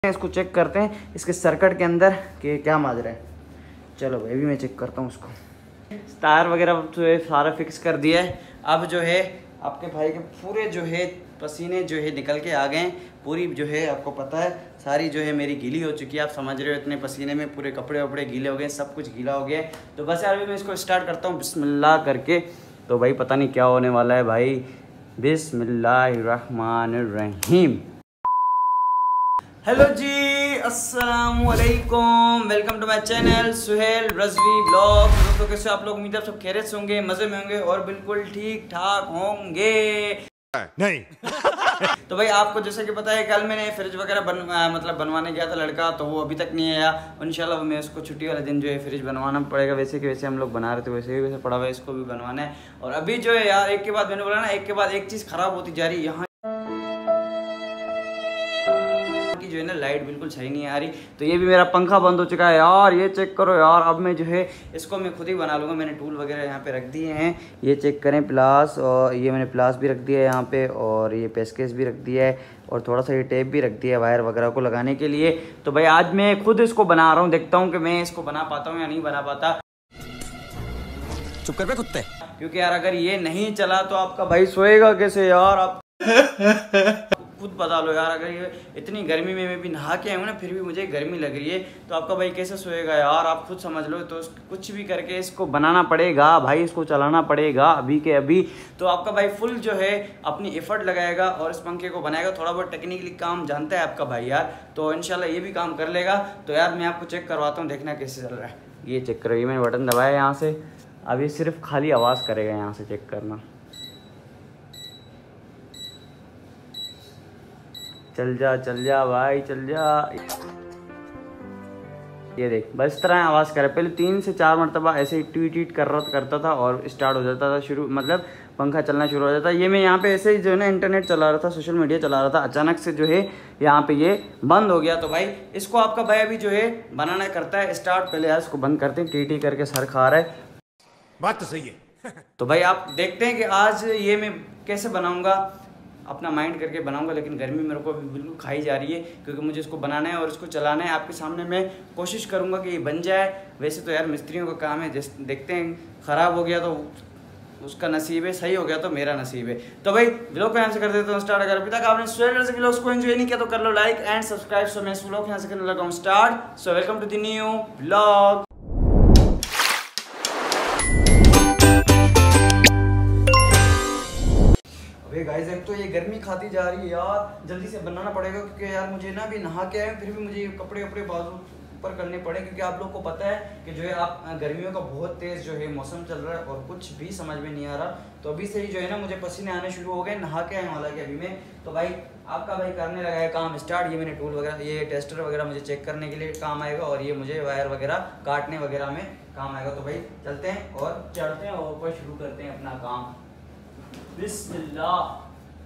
इसको चेक करते हैं इसके सर्किट के अंदर कि क्या माजरा है। चलो भाई भी मैं चेक करता हूँ उसको। टायर वगैरह जो है सारा फिक्स कर दिया है। अब जो है आपके भाई के पूरे जो है पसीने जो है निकल के आ गए हैं। पूरी जो है आपको पता है सारी जो है मेरी गीली हो चुकी है। आप समझ रहे हो इतने पसीने में पूरे कपड़े वपड़े गीले हो गए, सब कुछ गीला हो गया है। तो बस यार अभी मैं इसको स्टार्ट करता हूँ बिस्मिल्लाह करके। तो भाई पता नहीं क्या होने वाला है भाई। बिस्मिल्लाहिर्रहमानिर्रहीम। हेलो जी, अस्सलामुअलैकुम, welcome to my channel Suhel Razvi blog. दोस्तों कैसे आप लोग? उम्मीद है सब खैरियत से होंगे, मजे में होंगे और बिल्कुल ठीक ठाक होंगे। नहीं तो भाई आपको जैसे कि पता है कल मैंने फ्रिज वगैरह बनवाने गया था लड़का, तो वो अभी तक नहीं आया। इंशाल्लाह वो मैं उसको छुट्टी वाले दिन जो है फ्रिज बनवाना पड़ेगा। वैसे कि वैसे हम लोग बना रहे थे वैसे पड़ा हुआ है, इसको भी बनवाना है। और अभी जो है यार एक के बाद मैंने बोला ना, एक के बाद एक चीज़ खराब होती जा रही है। यहाँ जो है ना लाइट बिल्कुल सही नहीं आ रही। तो ये भी मेरा पंखा बंद हो चुका है यार, ये चेक करो यार। अब मैं जो है इसको मैं खुद ही बना लूँगा। मैंने टूल वगैरह यहाँ पे रख दिए हैं, ये चेक करें। प्लास, और ये मैंने प्लास भी रख दिया है यहाँ पे, और ये पेस्केस भी रख दिया है, और थोड़ा सा ये टेप भी रख दिया है वायर वगैरह को लगाने के लिए। तो भाई आज मैं खुद इसको बना रहा हूँ, देखता हूँ कि मैं इसको बना पाता हूँ या नहीं बना पाता। चुप कर पे कुत्ते, क्योंकि यार अगर ये नहीं चला तो आपका भाई सोएगा कैसे यार? आप खुद बता लो यार। अगर ये इतनी गर्मी में मैं भी नहा के आया हूँ ना, फिर भी मुझे गर्मी लग रही है, तो आपका भाई कैसे सोएगा यार? आप खुद समझ लो। तो कुछ भी करके इसको बनाना पड़ेगा भाई, इसको चलाना पड़ेगा अभी के अभी। तो आपका भाई फुल जो है अपनी एफर्ट लगाएगा और इस पंखे को बनाएगा। थोड़ा बहुत टेक्निकली काम जानता है आपका भाई यार, तो इंशाल्लाह ये भी काम कर लेगा। तो यार मैं आपको चेक करवाता हूँ, देखना कैसे चल रहा है। ये चेक करो, ये मैंने बटन दबाया यहाँ से, अभी सिर्फ खाली आवाज़ करेगा यहाँ से, चेक करना। चल जा भाई, चल जा। ये देख बस इस तरह आवाज़ करे। पहले 3 से 4 मरतबा ऐसे ही ट्वीट करता था और स्टार्ट हो जाता था, शुरू मतलब पंखा चलना शुरू हो जाता। ये मैं यहाँ पे ऐसे ही जो है ना इंटरनेट चला रहा था, सोशल मीडिया चला रहा था, अचानक से जो है यहाँ पे ये बंद हो गया। तो भाई इसको आपका भाई अभी जो है बनाना करता है स्टार्ट। पहले यार इसको बंद करते हैं, टी करके सर खा रहा है। बात तो सही है तो भाई आप देखते हैं कि आज ये मैं कैसे बनाऊँगा, अपना माइंड करके बनाऊंगा। लेकिन गर्मी मेरे को बिल्कुल खाई जा रही है, क्योंकि मुझे इसको बनाना है और इसको चलाना है। आपके सामने मैं कोशिश करूंगा कि ये बन जाए। वैसे तो यार मिस्त्रियों का काम है, देखते हैं। ख़राब हो गया तो उसका नसीब है, सही हो गया तो मेरा नसीब है। तो भाई व्लॉग को यहाँ से कर देता हूँ स्टार्ट। अगर अभी तक आपने सुहेल से व्लॉग्स को एंजॉय नहीं किया तो कर लो लाइक एंड सब्सक्राइब। सो मैं इस व्लॉग यहाँ से करने लगा हूँ start. So welcome to the new vlog. Guys एक तो ये गर्मी खाती जा रही है यार, जल्दी से बनाना पड़ेगा। क्योंकि यार मुझे ना भी नहा के आए, फिर भी मुझे कपड़े वपड़े बाजू ऊपर करने पड़े। क्योंकि आप लोग को पता है कि जो है आप गर्मियों का बहुत तेज़ जो है मौसम चल रहा है और कुछ भी समझ में नहीं आ रहा। तो अभी से ही जो है ना मुझे पसीने आने शुरू हो गए, नहा के आए हालांकि अभी में। तो भाई आपका भाई करने लगा है काम स्टार्ट। ये मैंने टूल वगैरह, ये टेस्टर वगैरह मुझे चेक करने के लिए काम आएगा, और ये मुझे वायर वगैरह काटने वगैरह में काम आएगा। तो भाई चलते हैं और चढ़ते हैं और ऊपर शुरू करते हैं अपना काम। बिस्मिल्लाह।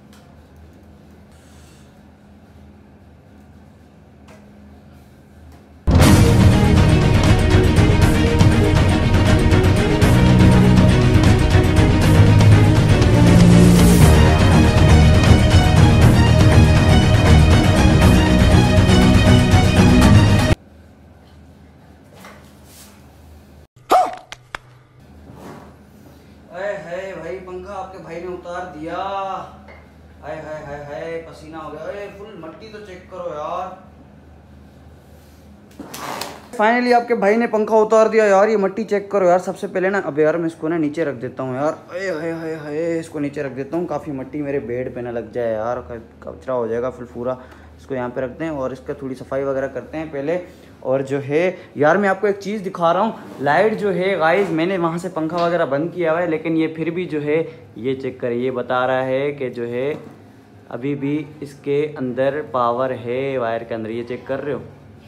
भाई पंखा आपके भाई ने उतार दिया। हाय हाय हाय हाय, पसीना हो गया। अरे फुल मट्टी तो चेक करो यार। फाइनली आपके भाई ने पंखा उतार दिया यार। ये मट्टी चेक करो यार। सबसे पहले ना अब यार मैं इसको ना नीचे रख देता हूँ यार। अरे हाय हाय हाय, इसको नीचे रख देता हूँ, काफ़ी मट्टी मेरे बेड पे ना लग जाए यार, कचरा हो जाएगा फिर पूरा। इसको यहाँ पे रखते हैं और इसका थोड़ी सफाई वगैरह करते हैं पहले। और जो है यार मैं आपको एक चीज़ दिखा रहा हूँ। लाइट जो है गाइस, मैंने वहाँ से पंखा वगैरह बंद किया हुआ है, लेकिन ये फिर भी जो है ये चेक करें, ये बता रहा है कि जो है अभी भी इसके अंदर पावर है वायर के अंदर। ये चेक कर रहे हो,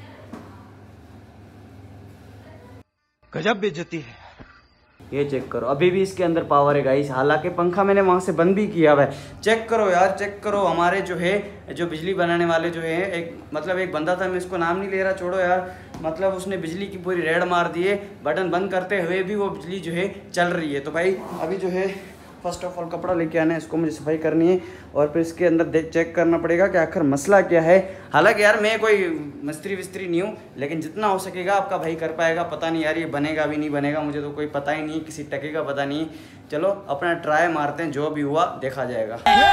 गजब बेइज्जती है। ये चेक करो, अभी भी इसके अंदर पावर है गाइस। हालांकि पंखा मैंने वहाँ से बंद भी किया हुआ है। चेक करो यार, चेक करो। हमारे जो है जो बिजली बनाने वाले जो है एक बंदा था, मैं इसको नाम नहीं ले रहा, छोड़ो यार। मतलब उसने बिजली की पूरी रेड मार दी है। बटन बंद करते हुए भी वो बिजली जो है चल रही है। तो भाई अभी जो है फर्स्ट ऑफ ऑल कपड़ा लेके आना है, इसको मुझे सफाई करनी है और फिर इसके अंदर चेक करना पड़ेगा कि आखिर मसला क्या है। हालांकि यार मैं कोई मिस्त्री विस्त्री नहीं हूँ, लेकिन जितना हो सकेगा आपका भाई कर पाएगा। पता नहीं यार ये बनेगा भी नहीं बनेगा, मुझे तो कोई पता ही नहीं, किसी टके का पता नहीं। चलो अपना ट्राई मारते हैं, जो भी हुआ देखा जाएगा।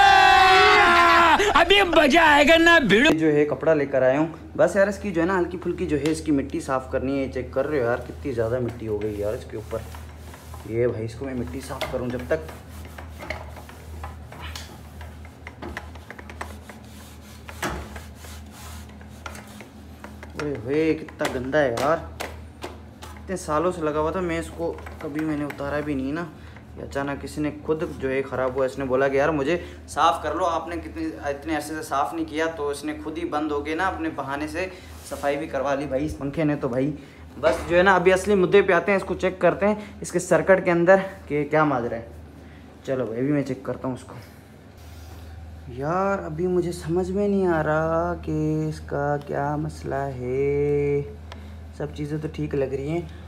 अभी मजा आएगा ना भिड़ो। जो है कपड़ा लेकर आया हूँ, बस यार इसकी जो है ना हल्की फुल्की जो है इसकी मिट्टी साफ़ करनी है। चेक कर रहे हो यार कितनी ज़्यादा मिट्टी हो गई यार इसके ऊपर। ये भाई इसको मैं मिट्टी साफ़ करूँ जब तक। ओए कितना गंदा है यार, इतने सालों से लगा हुआ था मैं इसको, कभी मैंने उतारा भी नहीं ना। अचानक किसी ने खुद जो है ख़राब हुआ, इसने बोला कि यार मुझे साफ़ कर लो, आपने इतने अरसे से साफ़ नहीं किया, तो इसने खुद ही बंद हो के ना अपने बहाने से सफाई भी करवा ली भाई इस पंखे ने। तो भाई बस जो है ना अभी असली मुद्दे पे आते हैं, इसको चेक करते हैं इसके सर्किट के अंदर कि क्या माजरा है। चलो भाई अभी मैं चेक करता हूँ उसको। यार अभी मुझे समझ में नहीं आ रहा कि इसका क्या मसला है। सब चीज़ें तो ठीक लग रही हैं।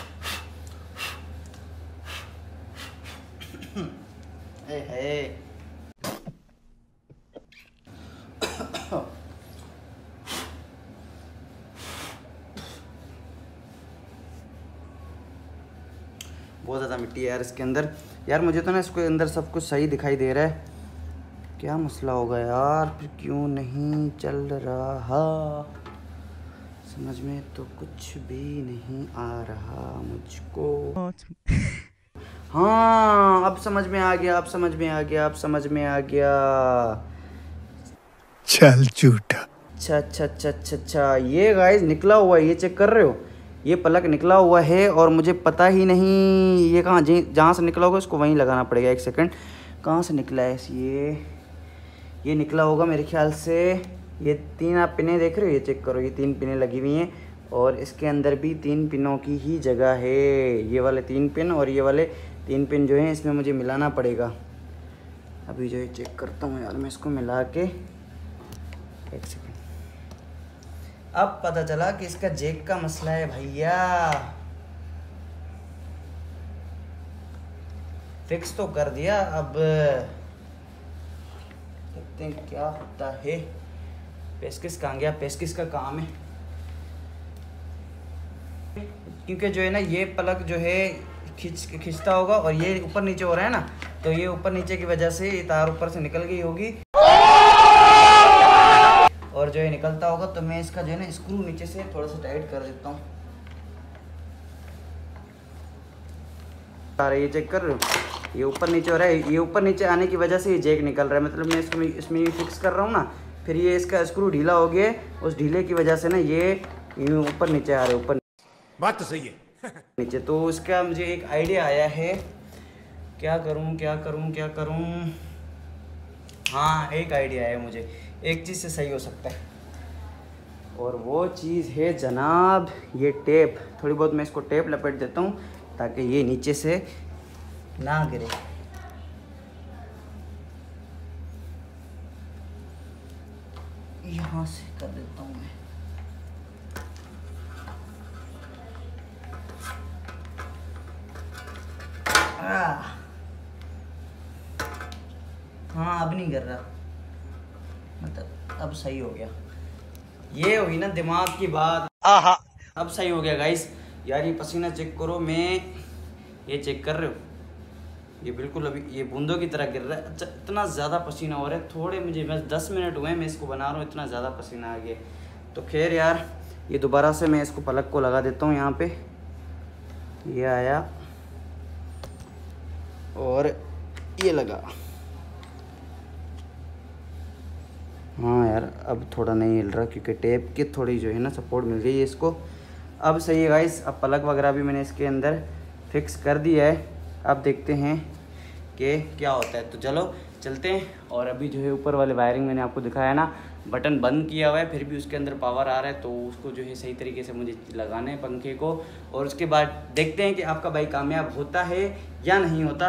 है बहुत ज़्यादा मिट्टी है यार इसके अंदर। यार मुझे तो ना इसके अंदर सब कुछ सही दिखाई दे रहा है, क्या मसला होगा यार, फिर क्यों नहीं चल रहा, समझ में तो कुछ भी नहीं आ रहा मुझको। हाँ अब समझ में आ गया, अब समझ में आ गया, अब समझ में आ गया। चल झूठा। अच्छा अच्छा अच्छा अच्छा अच्छा, ये गाइस निकला हुआ है, ये चेक कर रहे हो, ये पलक निकला हुआ है और मुझे पता ही नहीं ये कहाँ, जहाँ से निकला होगा उसको वहीं लगाना पड़ेगा। एक सेकंड, कहाँ से निकला है ये निकला होगा मेरे ख्याल से। ये 3 आप पिनें देख रहे हो, ये चेक करो, ये 3 पिनें लगी हुई हैं और इसके अंदर भी 3 पिनों की ही जगह है। ये वाले 3 पिन और ये वाले 3 पिन जो हैं इसमें मुझे मिलाना पड़ेगा। अभी जो है चेक करता हूँ यार मैं इसको मिला के। एक सेकंड, अब पता चला कि इसका जैक का मसला है भैया। फिक्स तो कर दिया, अब देखते हैं क्या होता है। पेस्किस कहाँ गया, पेस्किस का काम है, क्योंकि जो है ना ये पलक जो है खींचता होगा और ये ऊपर नीचे हो रहा है ना, तो ये ऊपर नीचे की वजह से ये तार ऊपर से निकल गई होगी और जो है निकलता होगा। तो मैं इसका जो है ना स्क्रू नीचे से थोड़ा सा टाइट कर देता हूँ। ये चेक कर रहे हो, ये ऊपर नीचे हो रहा है, ये ऊपर नीचे आने की वजह से ये जैक निकल रहा है। मतलब मैं इसको इसमें फिक्स कर रहा हूँ ना, फिर ये इसका स्क्रू ढीला हो गया, उस ढीले की वजह से ना ये ऊपर नीचे आ रहे, ऊपर बात तो सही है नीचे। तो इसका मुझे एक आइडिया आया है, क्या करूं क्या करूं क्या करूं। हाँ एक आइडिया है मुझे, एक चीज़ से सही हो सकता है और वो चीज़ है जनाब ये टेप। थोड़ी बहुत मैं इसको टेप लपेट देता हूँ ताकि ये नीचे से ना गिरे। यहाँ से कर देता हूँ मैं। हाँ अब नहीं कर रहा, मतलब अब सही हो गया। ये हुई ना दिमाग की बात। आहा अब सही हो गया गाइस। यार ये पसीना चेक करो, मैं ये चेक कर रहे हो, ये बिल्कुल अभी ये बूंदों की तरह गिर रहा है। अच्छा इतना ज़्यादा पसीना हो रहा है, थोड़े मुझे बस 10 मिनट हुए मैं इसको बना रहा हूँ, इतना ज़्यादा पसीना आ गया। तो खैर यार ये दोबारा से मैं इसको पलक को लगा देता हूँ। यहाँ पे ये आया और ये लगा। हाँ यार अब थोड़ा नहीं हिल रहा क्योंकि टेप की थोड़ी जो है ना सपोर्ट मिल गई है इसको। अब सही है गाइस, अब पलक वगैरह भी मैंने इसके अंदर फिक्स कर दिया है। अब देखते हैं कि क्या होता है। तो चलो चलते हैं। और अभी जो है ऊपर वाले वायरिंग मैंने आपको दिखाया ना, बटन बंद किया हुआ है, फिर भी उसके अंदर पावर आ रहा है, तो उसको जो है सही तरीके से मुझे लगाना है पंखे को। और उसके बाद देखते हैं कि आपका भाई कामयाब होता है या नहीं होता।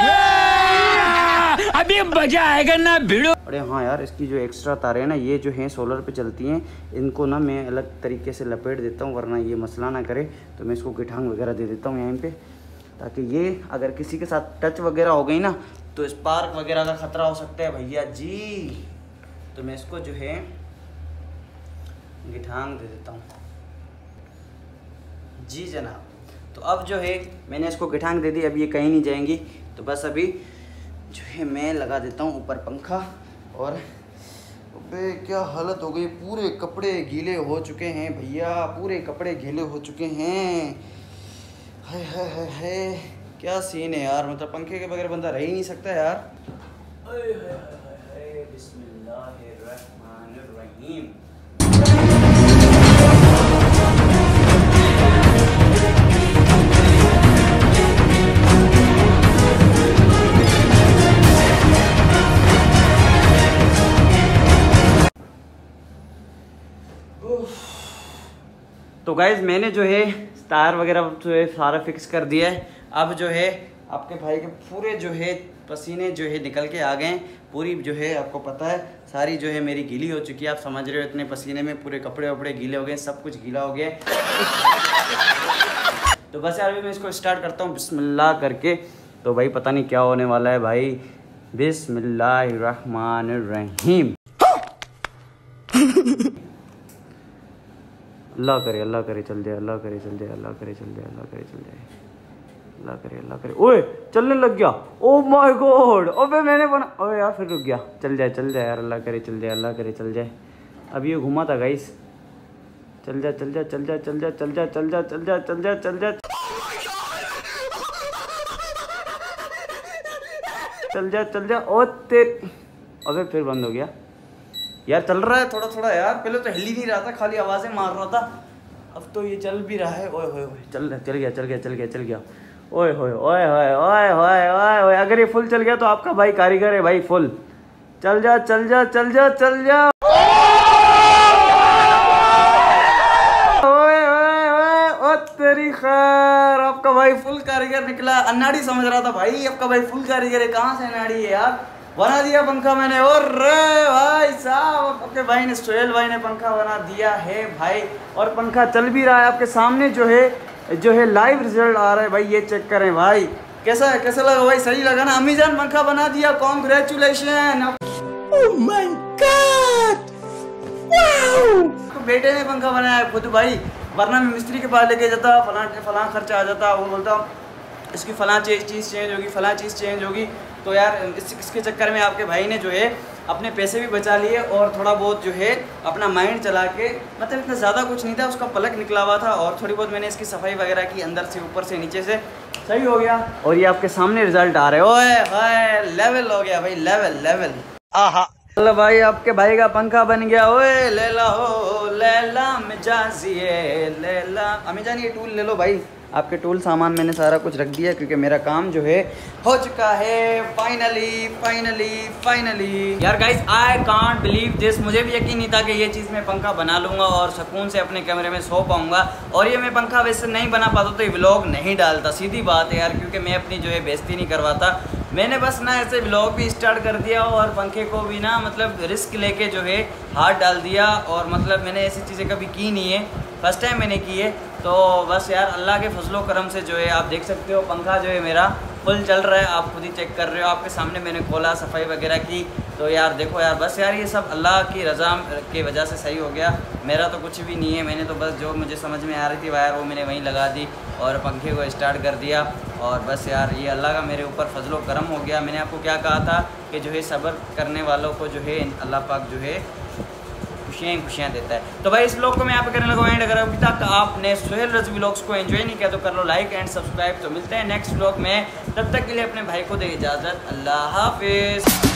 अभी मजा आएगा ना भिड़ो। अरे हाँ यार इसकी जो एक्स्ट्रा तारें हैं ना, ये जो हैं सोलर पे चलती हैं, इनको ना मैं अलग तरीके से लपेट देता हूँ वरना ये मसला ना करे। तो मैं इसको गिठांग वगैरह दे देता हूँ यहाँ पे, ताकि ये अगर किसी के साथ टच वगैरह हो गई ना तो स्पार्क वगैरह का ख़तरा हो सकता है भैया जी। तो मैं इसको जो है गिठांग दे देता हूँ जी जनाब। तो अब जो है मैंने इसको गिठांग दे दी, अब ये कहीं नहीं जाएंगी। तो बस अभी जो है मैं लगा देता हूँ ऊपर पंखा। और अबे क्या हालत हो गई, पूरे कपड़े गीले हो चुके हैं भैया, पूरे कपड़े गीले हो चुके हैं। हाय हाय हाय हाय क्या सीन है यार, मतलब पंखे के बगैर बंदा रह ही नहीं सकता यार। बिस्मिल्लाहिर्रहमानिर्रहीम। तो गाइज मैंने जो है टायर वगैरह जो है सारा फिक्स कर दिया है। अब जो है आपके भाई के पूरे जो है पसीने जो है निकल के आ गए हैं, पूरी जो है आपको पता है सारी जो है मेरी गीली हो चुकी है। आप समझ रहे हो इतने पसीने में पूरे कपड़े वपड़े गीले हो गए, सब कुछ गीला हो गया। तो बस यार अभी मैं इसको स्टार्ट करता हूँ बिस्मिल्लाह करके। तो भाई पता नहीं क्या होने वाला है भाई। बिस्मिल्लाहिर्रहमानिर्रहीम। अल्लाह करे चल जाए, अल्लाह करे चल जाए, अल्लाह करे चल जाए, अल्लाह करे चल जाए, अल्लाह करे। ओए चलने लग गया, ओ माय गॉड। अबे मैंने बना, ओए यार फिर रुक गया। चल जाए यार, अल्लाह करे चल जाए, अल्लाह करे चल जाए। अब ये घुमा था गाइस। चल जा ओ तेरे। अबे फिर बंद हो गया यार। चल रहा है थोड़ा थोड़ा यार, पहले तो हिल ही नहीं रहा था, खाली आवाजें मार रहा था। अब तो ये चल भी रहा है। ओए होए चल गया। ओए होए अगर ये फुल चल गया तो आपका भाई कारीगर है भाई, फुल। चल जा। ओए ओ तेरी खैर, आपका भाई फुल कारीगर निकला। अन्नाड़ी समझ रहा था भाई, आपका भाई फुल कारीगर है। कहाँ से अन्नाड़ी है यार, बना दिया पंखा मैंने। और रे भाई साहब, आपके भाई ने, सोहेल भाई ने पंखा बना दिया है भाई। और पंखा चल भी रहा है आपके सामने, जो है लाइव रिजल्ट आ रहा है भाई। ये चेक करें भाई, कैसा लगा भाई, सही लगा ना। अम्मी जान पंखा बना दिया, congratulation. Oh my god, wow. तो बेटे ने पंखा बनाया खुद भाई, वरना मैं मिस्त्री के पास लेके जाता, फलां खर्चा आ जाता। वो बोलता इसकी फलां चीज़ चेंज होगी। तो यार इसके चक्कर में आपके भाई ने जो है अपने पैसे भी बचा लिए और थोड़ा बहुत जो है अपना माइंड चला के, मतलब इतना ज़्यादा कुछ नहीं था, उसका पलक निकला हुआ था और थोड़ी बहुत मैंने इसकी सफाई वगैरह की, अंदर से ऊपर से नीचे से, सही हो गया। और ये आपके सामने रिजल्ट आ रहे हैं। ओए हाय लेवल हो गया भाई, लेवल। आहा चलो भाई, आपके भाई का पंखा बन गया। ओए लैला हो लैला मिजाजिए लैला। अम्मी जान ये टूल ले लो भाई, आपके टूल सामान मैंने सारा कुछ रख दिया, क्योंकि मेरा काम जो है हो चुका है फाइनली। यार guys I can't believe this, मुझे भी यकीन नहीं था कि ये चीज़ मैं पंखा बना लूँगा और सुकून से अपने कमरे में सो पाऊँगा। और ये मैं पंखा वैसे नहीं बना पाता तो ये व्लॉग नहीं डालता, सीधी बात है यार, क्योंकि मैं अपनी जो है बेइज्जती नहीं करवाता। मैंने बस ना ऐसे व्लॉग भी स्टार्ट कर दिया और पंखे को भी ना मतलब रिस्क लेके जो है हाथ डाल दिया। और मतलब मैंने ऐसी चीज़ें कभी की नहीं है, फर्स्ट टाइम मैंने की है। तो बस यार अल्लाह के फजलो करम से जो है आप देख सकते हो पंखा जो है मेरा फुल चल रहा है, आप खुद ही चेक कर रहे हो, आपके सामने मैंने खोला, सफाई वगैरह की। तो यार देखो यार, बस यार ये सब अल्लाह की रज़ा की वजह से सही हो गया। मेरा तो कुछ भी नहीं है, मैंने तो बस जो मुझे समझ में आ रही थी वायर वो मैंने वहीं लगा दी और पंखे को स्टार्ट कर दिया। और बस यार ये अल्लाह का मेरे ऊपर फजलो करम हो गया। मैंने आपको क्या कहा था कि जो है सब्र करने वालों को जो है अल्लाह पाक जो है खुशियाँ देता है। तो भाई इस व्लॉग को मैं यहाँ पे करने लगा एंड। अगर अभी तक आपने सोहेल रज़वी व्लॉग्स को एंजॉय नहीं किया तो कर लो लाइक एंड सब्सक्राइब। तो मिलते हैं नेक्स्ट व्लॉग में, तब तक के लिए अपने भाई को दे इजाज़त। अल्लाह हाफिज़।